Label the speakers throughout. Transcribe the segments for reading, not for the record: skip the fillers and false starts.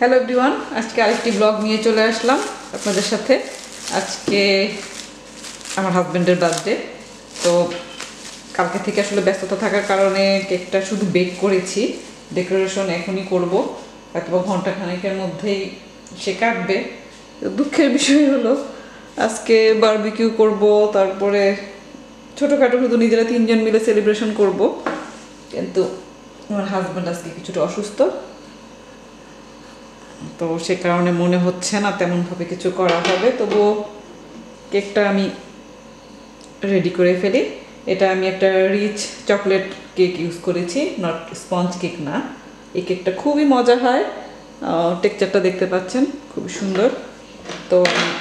Speaker 1: Hello everyone, আজকে আরেকটি blog নিয়ে চলে আসলাম আপনাদের সাথে। আজকে আমার হাজব্যান্ডের বার্থডে, তো কালকে থেকে আসলে ব্যস্ততা থাকার কারণে কেকটা শুধু বেক করেছি, ডেকোরেশন এখনই করব, অথবা ঘন্টাখানেকের মধ্যেই সে কাটবে। দুঃখের বিষয় হলো আজকে বারবিকিউ করব, তারপরে ছোটোখাটো শুধু নিজেরা তিনজন মিলে সেলিব্রেশন করব, কিন্তু আমার হাজব্যান্ড আজকে কিছুটা অসুস্থ, তো সে কারণে মনে হচ্ছে না তেমনভাবে কিছু করা হবে। তবুও কেকটা আমি রেডি করে ফেলি। এটা আমি একটা রিচ চকলেট কেক ইউজ করেছি, নট স্পঞ্জ কেক না। এই কেকটা খুবই মজা হয়, টেক্সচারটা দেখতে পাচ্ছেন খুবই সুন্দর। তো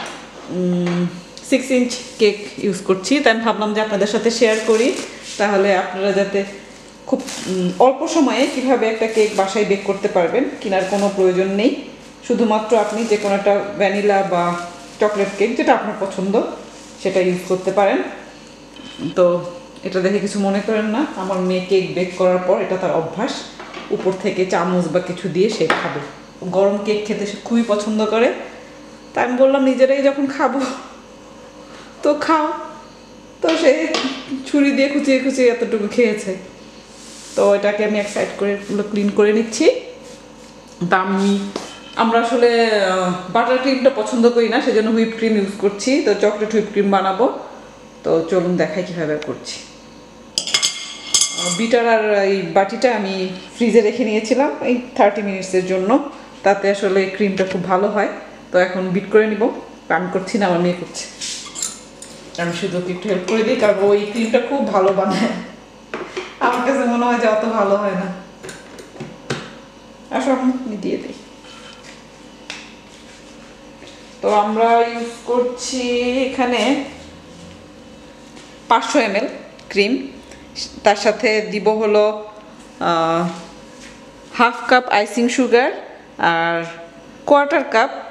Speaker 1: 6 ইঞ্চ কেক ইউজ করছি, তাই আমি ভাবলাম যে আপনাদের সাথে শেয়ার করি, তাহলে আপনারা যাতে খুব অল্প সময়ে কিভাবে একটা কেক বাসায় বেক করতে পারবেন, কেনার কোনো প্রয়োজন নেই। শুধুমাত্র আপনি যে কোনো একটা ভ্যানিলা বা চকলেট কেক যেটা আপনার পছন্দ সেটা ইউজ করতে পারেন। তো এটা দেখে কিছু মনে করেন না, আমার মেয়ে কেক বেক করার পর এটা তার অভ্যাস, উপর থেকে চামচ বা কিছু দিয়ে সে খাবে। গরম কেক খেতে সে খুবই পছন্দ করে, তাই আমি বললাম নিজেরাই যখন খাবো তো খাও। তো সে ছুরি দিয়ে খুঁচিয়ে খুঁচিয়ে এতটুকু খেয়েছে। তো এটাকে আমি এক সাইড করে ক্লিন করে নিচ্ছি। তা আমরা আসলে বাটার ক্রিমটা পছন্দ করি না, সেজন্য হুইপ ক্রিম ইউজ করছি। তো চকলেট হুইপ ক্রিম বানাবো, তো চলুন দেখাই কীভাবে করছি। বিটার আর এই বাটিটা আমি ফ্রিজে রেখে নিয়েছিলাম এই 30 মিনিটসের জন্য, তাতে আসলে ক্রিমটা খুব ভালো হয়। তো এখন বিট করে নিব, আমি করছি না, আমার মেয়ে করছে। আমি শুধু একটু হেল্প করে দিই, কারণ ওই ক্রিমটা খুব ভালো বানায়, আমার কাছে মনে হয় যে অত ভালো হয় না। আসলে আমি দিয়ে দিই। তো আমরা ইউজ করছি এখানে 500 ml ক্রিম, তার সাথে দিব হলো হাফ কাপ আইসিং সুগার আর কোয়ার্টার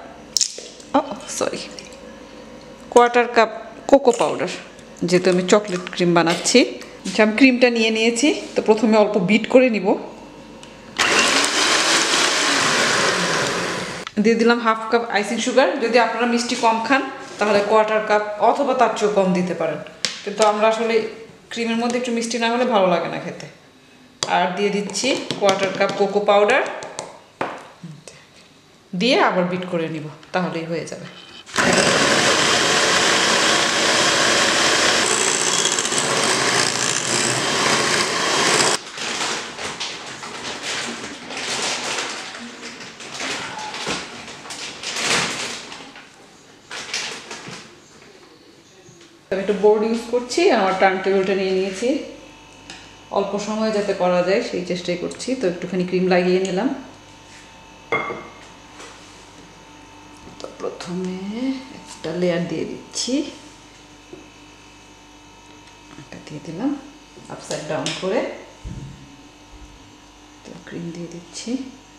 Speaker 1: কাপ কোকো পাউডার, যেহেতু আমি চকলেট ক্রিম বানাচ্ছি। আমি ক্রিমটা নিয়ে নিয়েছি, তো প্রথমে অল্প বিট করে নিব। দিয়ে দিলাম হাফ কাপ আইসিং সুগার। যদি আপনারা মিষ্টি কম খান তাহলে কোয়ার্টার কাপ অথবা তার চেয়েও কম দিতে পারেন, কিন্তু আমরা আসলে ক্রিমের মধ্যে একটু মিষ্টি না হলে ভালো লাগে না খেতে। আর দিয়ে দিচ্ছি কোয়ার্টার কাপ কোকো পাউডার, দিয়ে আবার বিট করে নিব, তাহলেই হয়ে যাবে। আমি একটু বোর্ড ইউজ করছি, আমার টার্ন টেবিলটা নিয়ে নিয়েছি, অল্প সময় যাতে করা যায় সেই চেষ্টাই করছি। তো একটুখানি ক্রিম লাগিয়ে নিলাম। তো প্রথমে একটা লেয়ার দিয়ে দিচ্ছি, এটা দিয়ে দিলাম আপসাইড ডাউন করে, তো ক্রিম দিয়ে দিচ্ছি।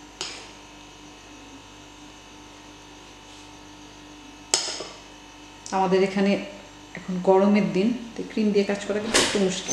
Speaker 1: আমাদের এখানে এখন গরমের দিন, তো ক্রিম দিয়ে কাজ করা কিন্তু একটু মুশকিল।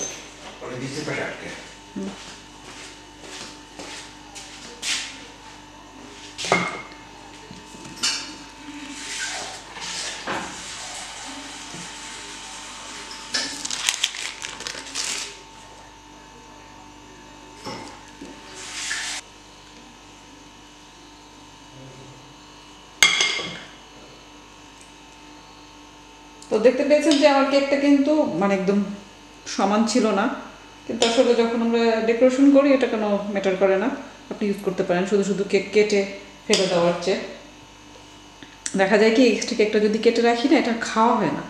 Speaker 1: তো দেখতে পেয়েছেন যে আমার কেকটা কিন্তু মানে একদম সমান ছিল না, কিন্তু আসলে যখন আমরা ডেকোরেশন করি এটা কোনো ম্যাটার করে না, আপনি ইউজ করতে পারেন শুধু শুধু কেক কেটে ফেলে দেওয়ার চেয়ে। দেখা যায় কি এক্সট্রা কেকটা যদি কেটে রাখি না, এটা খাওয়া হয় না।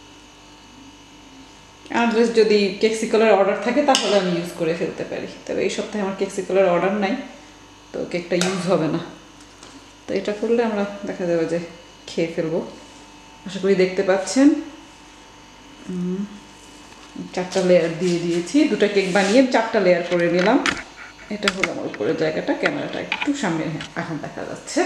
Speaker 1: আনলেস যদি কেকসিকলের অর্ডার থাকে তাহলে আমি ইউজ করে ফেলতে পারি, তবে এই সপ্তাহে আমার কেকসিকলের অর্ডার নাই, তো কেকটা ইউজ হবে না। তো এটা করলে আমরা দেখা যাবে যে খেয়ে ফেলবো। আশা করি দেখতে পাচ্ছেন 4টা লেয়ার দিয়ে দিয়েছি। 2টা কেক বানিয়ে 4টা লেয়ার করে নিলাম। এটা হলো আমার উপরের জায়গাটা, ক্যামেরাটা একটু সামনে, হ্যাঁ এখন দেখা যাচ্ছে।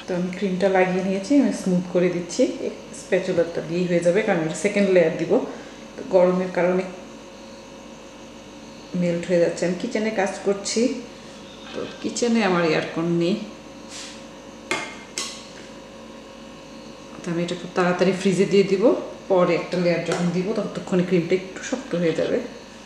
Speaker 1: তো আমি ক্রিমটা লাগিয়ে নিয়েছি, আমি স্মুথ করে দিচ্ছি। স্প্যাচুলারটা দিয়েই হয়ে যাবে, কারণ এটা সেকেন্ড লেয়ার দিব। তো গরমের কারণে মেল্ট হয়ে যাচ্ছে। আমি কিচেনে কাজ করছি, তো কিচেনে আমার এয়ারকন নেই, তো আমি এটা খুব তাড়াতাড়ি ফ্রিজে দিয়ে দিব। পরে একটা লেয়ার যখন দিব ততক্ষণে ক্রিমটা একটু শক্ত হয়ে যাবে।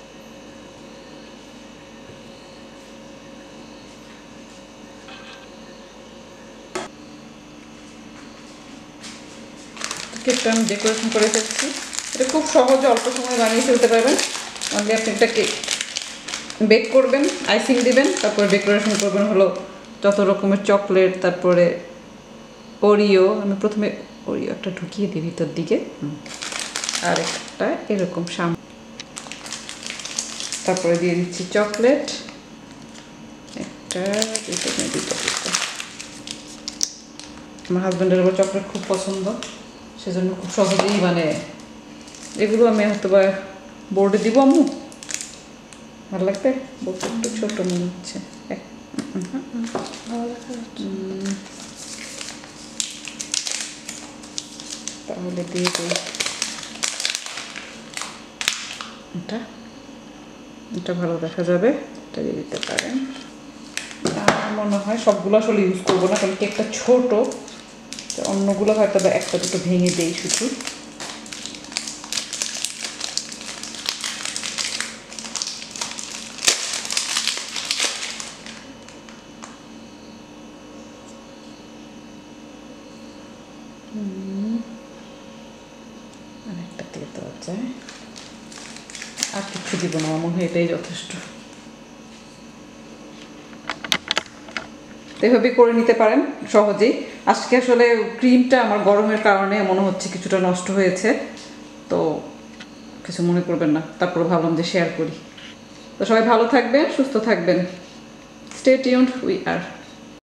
Speaker 1: কেকটা আমি ডেকোরেশন করে ফেলছি। এটা খুব সহজে অল্প সময় বানিয়ে ফেলতে পারবেন। অনলি আপনি একটা কেক বেক করবেন, আইসিং দিবেন, তারপরে ডেকোরেশন করবেন হলো যত রকমের চকলেট, তারপরে ওরিও। আমি প্রথমে ওরিও একটা ঢুকিয়ে দিই ভিতর দিকে, আর একটা এরকম সামনে, তারপরে দিয়ে দিচ্ছি চকলেট, একটা দুটো। আমার হাজব্যান্ডের আবার চকলেট খুব পছন্দ, সেজন্য খুব সহজেই মানে এগুলো আমি হয়তো বা বোর্ডে দিব। আম্মু ভালো লাগবে, বোর্ডটা একটু ছোটো মনে হচ্ছে। তাহলে দিয়ে দিই এটা, এটা ভালো দেখা যাবে, এটা দিয়ে দিতে পারেন। আমার মনে হয় সবগুলো আসলে ইউজ করবো না, কারণ কেকটা ছোট, অন্যগুলো হয়তো বা একটা দুটো ভেঙে দেই শুধু। আরেকটা দিয়ে দেওয়া যায়, আর কিছু দিব না, আমার মনে হয় এটাই যথেষ্ট। এভাবে করে নিতে পারেন সহজেই। আজকে আসলে ক্রিমটা আমার গরমের কারণে মনে হচ্ছে কিছুটা নষ্ট হয়েছে, তো কিছু মনে করবেন না, তারপরে ভাবলাম যে শেয়ার করি। তো সবাই ভালো থাকবেন, সুস্থ থাকবেন। Stay tuned, we are